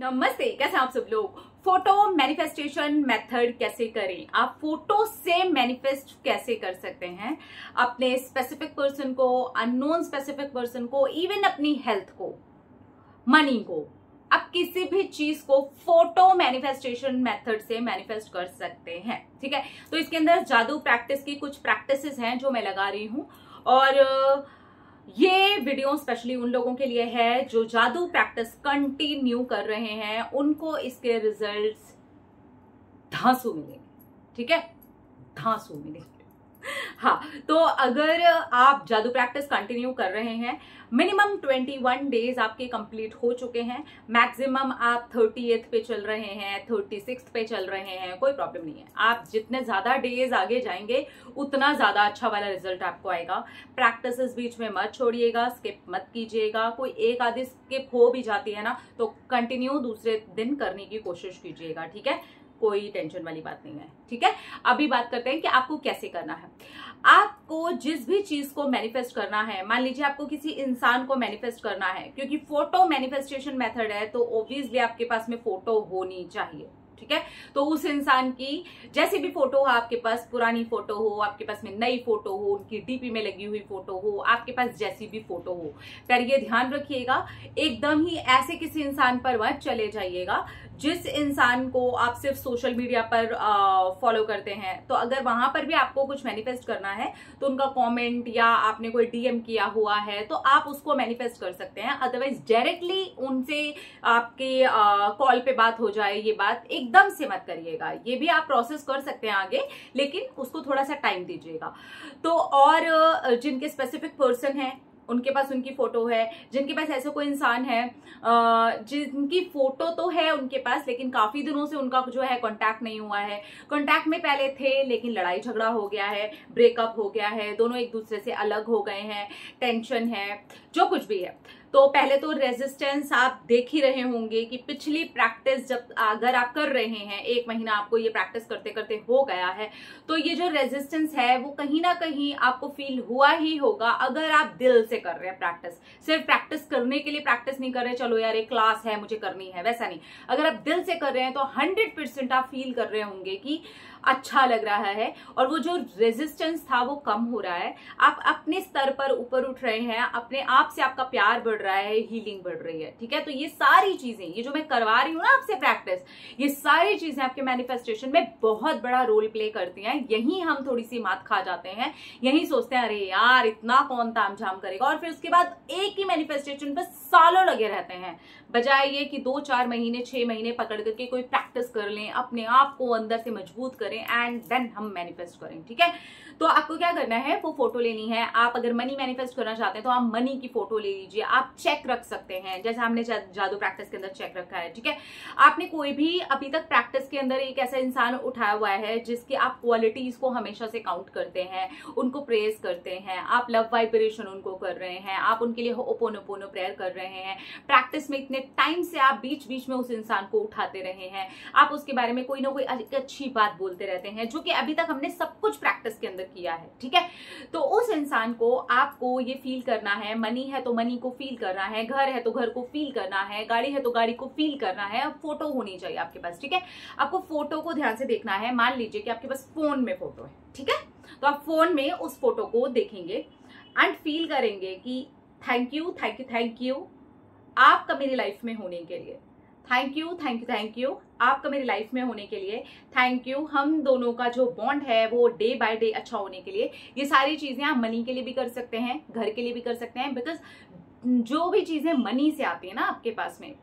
नमस्ते, कैसे आप सब लोग। फोटो मैनिफेस्टेशन मेथड कैसे करें, आप फोटो से मैनिफेस्ट कैसे कर सकते हैं अपने स्पेसिफिक पर्सन को, अननोन स्पेसिफिक पर्सन को, इवन अपनी हेल्थ को, मनी को, आप किसी भी चीज को फोटो मैनिफेस्टेशन मेथड से मैनिफेस्ट कर सकते हैं। ठीक है, तो इसके अंदर जादू प्रैक्टिस की कुछ प्रैक्टिसेस हैं जो मैं लगा रही हूं, और ये वीडियो स्पेशली उन लोगों के लिए है जो जादू प्रैक्टिस कंटिन्यू कर रहे हैं, उनको इसके रिजल्ट्स धांसू मिलेंगे। ठीक है, धांसू मिलेंगे। हाँ, तो अगर आप जादू प्रैक्टिस कंटिन्यू कर रहे हैं, मिनिमम 21 डेज आपके कंप्लीट हो चुके हैं, मैक्सिमम आप 30th पे चल रहे हैं, 36th पे चल रहे हैं, कोई प्रॉब्लम नहीं है। आप जितने ज्यादा डेज आगे जाएंगे उतना ज्यादा अच्छा वाला रिजल्ट आपको आएगा। प्रैक्टिसेस बीच में मत छोड़िएगा, स्किप मत कीजिएगा। कोई एक आधी स्किप हो भी जाती है ना, तो कंटिन्यू दूसरे दिन करने की कोशिश कीजिएगा। ठीक है, कोई टेंशन वाली बात नहीं है। ठीक है, अभी बात करते हैं कि आपको कैसे करना है। आपको जिस भी चीज को मैनिफेस्ट करना है, मान लीजिए आपको किसी इंसान को मैनिफेस्ट करना है, क्योंकि फोटो मैनिफेस्टेशन मेथड है तो ऑब्वियसली आपके पास में फोटो होनी चाहिए। ठीक है, तो उस इंसान की जैसी भी फोटो हो, आपके पास पुरानी फोटो हो, आपके पास में नई फोटो हो, उनकी डीपी में लगी हुई फोटो हो, आपके पास जैसी भी फोटो हो, पर ये ध्यान रखिएगा एकदम ही ऐसे किसी इंसान पर मत चले जाइएगा जिस इंसान को आप सिर्फ सोशल मीडिया पर फॉलो करते हैं। तो अगर वहां पर भी आपको कुछ मैनिफेस्ट करना है तो उनका कमेंट या आपने कोई डीएम किया हुआ है तो आप उसको मैनिफेस्ट कर सकते हैं। अदरवाइज डायरेक्टली उनसे आपके कॉल पे बात हो जाए, ये बात एकदम से मत करिएगा। ये भी आप प्रोसेस कर सकते हैं आगे, लेकिन उसको थोड़ा सा टाइम दीजिएगा। तो और जिनके स्पेसिफिक पर्सन है उनके पास उनकी फोटो है, जिनके पास ऐसा कोई इंसान है जिनकी फोटो तो है उनके पास, लेकिन काफी दिनों से उनका जो है कांटेक्ट नहीं हुआ है, कांटेक्ट में पहले थे लेकिन लड़ाई झगड़ा हो गया है, ब्रेकअप हो गया है, दोनों एक दूसरे से अलग हो गए हैं, टेंशन है, जो कुछ भी है, तो पहले तो रेजिस्टेंस आप देख ही रहे होंगे कि पिछली प्रैक्टिस जब अगर आप कर रहे हैं, 1 महीना आपको ये प्रैक्टिस करते करते हो गया है, तो ये जो रेजिस्टेंस है वो कहीं ना कहीं आपको फील हुआ ही होगा। अगर आप दिल से कर रहे हैं प्रैक्टिस, सिर्फ प्रैक्टिस करने के लिए प्रैक्टिस नहीं कर रहे, चलो यार एक क्लास है मुझे करनी है, वैसा नहीं। अगर आप दिल से कर रहे हैं तो 100% आप फील कर रहे होंगे कि अच्छा लग रहा है, और वो जो रेजिस्टेंस था वो कम हो रहा है, आप अपने स्तर पर ऊपर उठ रहे हैं, अपने आप से आपका प्यार बढ़ रहा है, हीलिंग बढ़ रही है। ठीक है, तो ये सारी चीजें, ये जो मैं करवा रही हूं ना आपसे प्रैक्टिस, ये सारी चीजें आपके मैनिफेस्टेशन में बहुत बड़ा रोल प्ले करती हैं। यही हम थोड़ी सी मात खा जाते हैं, यही सोचते हैं अरे यार इतना कौन तामझाम करेगा, और फिर उसके बाद एक ही मैनिफेस्टेशन पर सालों लगे रहते हैं, बजाय ये कि 2-4 महीने 6 महीने पकड़ करके कोई प्रैक्टिस कर लें, अपने आप को अंदर से मजबूत करें एंड देन हम मैनिफेस्ट करें। ठीक है, तो आपको क्या करना है, वो फोटो लेनी है। आप अगर मनी मैनिफेस्ट करना चाहते हैं तो आप मनी की फोटो ले लीजिए, आप चेक रख सकते हैं जैसे हमने जादू प्रैक्टिस के अंदर चेक रखा है। ठीक है, आपने कोई भी अभी तक प्रैक्टिस के अंदर एक ऐसा इंसान उठाया हुआ है जिसकी आप क्वालिटीज को हमेशा से काउंट करते हैं, उनको प्रेज करते हैं, आप लव वाइब्रेशन उनको कर रहे हैं, आप उनके लिए होपोनोपोनो प्रेयर कर रहे हैं, प्रैक्टिस में इतने टाइम से आप बीच बीच में उस इंसान को उठाते रहे हैं, आप उसके बारे में कोई ना कोई अच्छी बात बोलते रहते हैं, जो कि अभी तक हमने सब कुछ प्रैक्टिस के अंदर किया है। ठीक है, तो उस इंसान को आपको ये फील करना है, मनी है तो मनी को फील करना है, घर है तो घर को फील करना है, गाड़ी है तो गाड़ी को फील करना है, फोटो होनी चाहिए आपके पास। ठीक है, आपको फोटो को ध्यान से देखना है। मान लीजिए कि आपके पास फोन में फोटो है, ठीक है, तो आप फोन में उस फोटो को देखेंगे एंड फील करेंगे कि thank you thank you thank you आपका मेरी लाइफ में होने के लिए, thank you thank you thank you आपका मेरी लाइफ में होने के लिए, थैंक यू हम दोनों का जो बॉन्ड है वो डे बाय डे अच्छा होने के लिए। ये सारी चीजें आप मनी के लिए भी कर सकते हैं, घर के लिए भी कर सकते हैं, बिकॉज जो भी चीजें मनी से आती है ना आपके पास में,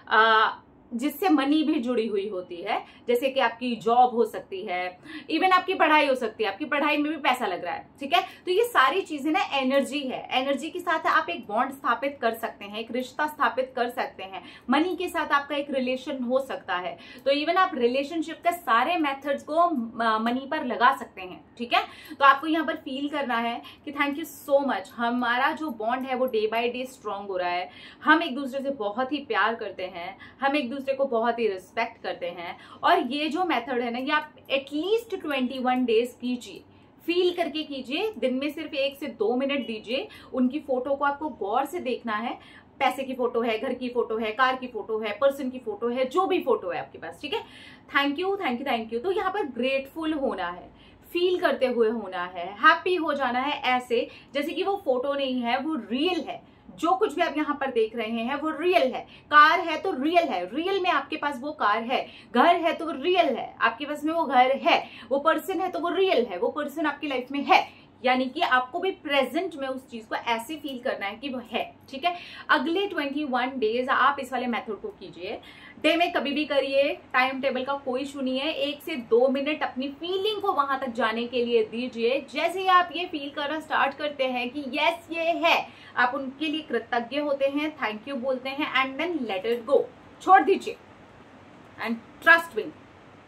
जिससे मनी भी जुड़ी हुई होती है, जैसे कि आपकी जॉब हो सकती है, इवन आपकी पढ़ाई हो सकती है, आपकी पढ़ाई में भी पैसा लग रहा है। ठीक है, तो ये सारी चीजें ना एनर्जी है, एनर्जी के साथ आप एक बॉन्ड स्थापित कर सकते हैं, एक रिश्ता स्थापित कर सकते हैं, मनी के साथ आपका एक रिलेशन हो सकता है। तो इवन आप रिलेशनशिप के सारे मेथड्स को मनी पर लगा सकते हैं। ठीक है, तो आपको यहाँ पर फील करना है कि थैंक यू सो मच, हमारा जो बॉन्ड है वो डे बाय डे स्ट्रांग हो रहा है, हम एक दूसरे से बहुत ही प्यार करते हैं, हम एक दूसरे को बहुत ही रिस्पेक्ट करते हैं। और ये जो मेथड है ना, ये आप एटलीस्ट 21 डेज कीजिए, फील करके कीजिए, दिन में सिर्फ 1 से 2 मिनट दीजिए, उनकी फोटो को आपको गौर से देखना है, पैसे की फोटो है, घर की फोटो है, कार की फोटो है, पर्सन की फोटो है, जो भी फोटो है आपके पास, ठीक है। Thank you thank you thank you. तो यहाँ पर ग्रेटफुल होना है, फील करते हुए होना है, हैप्पी हो जाना है, ऐसे जैसे कि वो फोटो नहीं है, वो रियल है। जो कुछ भी आप यहाँ पर देख रहे हैं वो रियल है। कार है तो रियल है, रियल में आपके पास वो कार है। घर है तो वो रियल है, आपके पास में वो घर है। वो पर्सन है तो वो रियल है, वो पर्सन आपकी लाइफ में है। यानी कि आपको भी प्रेजेंट में उस चीज को ऐसे फील करना है कि वो है, ठीक है। अगले 21 डेज आप इस वाले मेथड को कीजिए। डे में कभी भी करिए, टाइम टेबल का कोई इशू नहीं है। 1 से 2 मिनट अपनी फीलिंग को वहां तक जाने के लिए दीजिए। जैसे ही आप ये फील करना स्टार्ट करते हैं कि यस ये है, आप उनके लिए कृतज्ञ होते हैं, थैंक यू बोलते हैं, and then let it go, छोड़ दीजिए। एंड ट्रस्ट मी,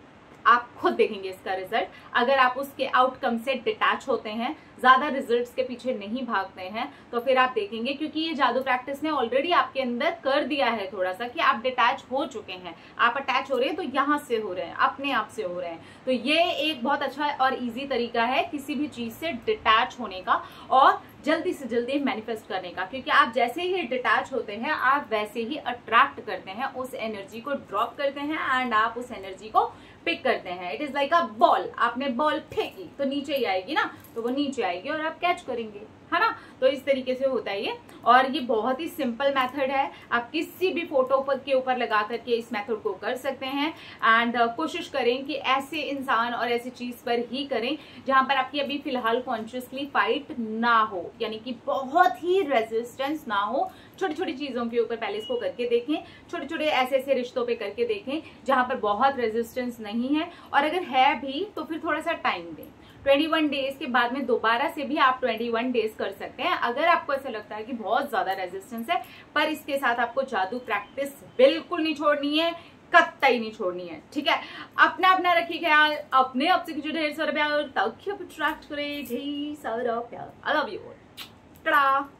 आप खुद देखेंगे इसका रिजल्ट। अगर आप उसके आउटकम से डिटैच होते हैं, ज्यादा रिजल्ट्स के पीछे नहीं भागते हैं, तो फिर आप देखेंगे, क्योंकि ये जादू प्रैक्टिस ने ऑलरेडी आपके अंदर कर दिया है थोड़ा सा कि आप डिटैच हो चुके हैं। आप अटैच हो रहे हैं तो यहाँ से हो रहे हैं, अपने आप से हो रहे हैं। तो ये एक बहुत अच्छा और इजी तरीका है किसी भी चीज से डिटैच होने का और जल्दी से जल्दी मैनिफेस्ट करने का, क्योंकि आप जैसे ही डिटैच होते हैं आप वैसे ही अट्रैक्ट करते हैं, उस एनर्जी को ड्रॉप करते हैं एंड आप उस एनर्जी को पिक करते हैं। It is like a ball, आपने बॉल फेंकी तो नीचे ही आएगी ना, तो वो नीचे आएगी और आप कैच करेंगे, है ना। तो इस तरीके से होता है ये, और ये बहुत ही सिंपल मेथड है। आप किसी भी फोटो के ऊपर लगा करके इस मेथड को कर सकते हैं। एंड कोशिश करें कि ऐसे इंसान और ऐसी चीज पर ही करें जहां पर आपकी अभी फिलहाल कॉन्शियसली फाइट ना हो, यानी कि बहुत ही रेजिस्टेंस ना हो। छोटी छोटी चीजों के ऊपर पहले इसको करके देखें, छोटे छोटे ऐसे ऐसे रिश्तों पे करके देखें जहां पर बहुत रेजिस्टेंस नहीं है, और अगर है भी तो फिर थोड़ा सा टाइम दें। 21 डेज के बाद में दोबारा से भी आप 21 डेज कर सकते हैं अगर आपको ऐसा लगता है कि बहुत ज्यादा रेजिस्टेंस है। पर इसके साथ आपको जादू प्रैक्टिस बिल्कुल नहीं छोड़नी है, कतई नहीं छोड़नी है, ठीक है। अपना रखिए ख्याल, अपने आप से कीजिए ढेर सारा प्यार, ताकि आप अट्रैक्ट करें ढेर सारा प्यार। I love you. टाटा।